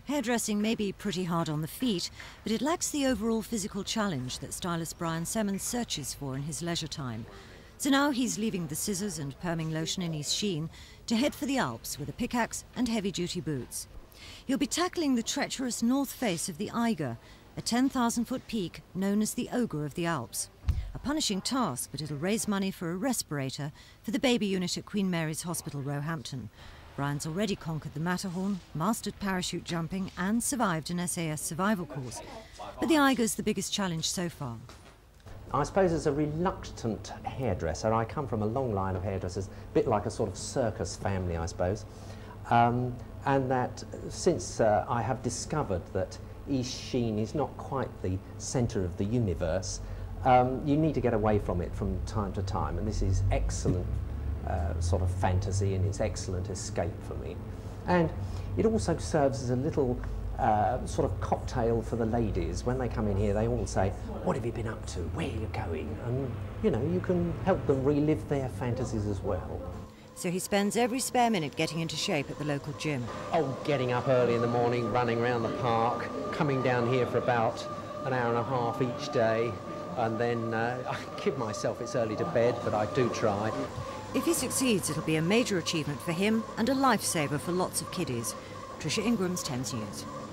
Hairdressing may be pretty hard on the feet, but it lacks the overall physical challenge that stylist Brian Semmons searches for in his leisure time. So now he's leaving the scissors and perming lotion in East Sheen to head for the Alps with a pickaxe and heavy-duty boots. He'll be tackling the treacherous north face of the Eiger, a 10,000-foot peak known as the Ogre of the Alps. A punishing task, but it'll raise money for a respirator for the baby unit at Queen Mary's Hospital, Roehampton. Brian's already conquered the Matterhorn, mastered parachute jumping and survived an SAS survival course. But the Eiger's the biggest challenge so far. I suppose as a reluctant hairdresser, I come from a long line of hairdressers, a bit like a sort of circus family, I suppose. And that since I have discovered that East Sheen is not quite the centre of the universe, you need to get away from it from time to time, and this is excellent sort of fantasy, and it's excellent escape for me. And it also serves as a little sort of cocktail for the ladies. When they come in here, they all say, "What have you been up to? Where are you going?" And, you know, you can help them relive their fantasies as well. So he spends every spare minute getting into shape at the local gym. Oh, getting up early in the morning, running around the park, coming down here for about an hour and a half each day, and then I kid myself it's early to bed, but I do try. If he succeeds, it'll be a major achievement for him and a lifesaver for lots of kiddies. Tricia Ingram's Thames News.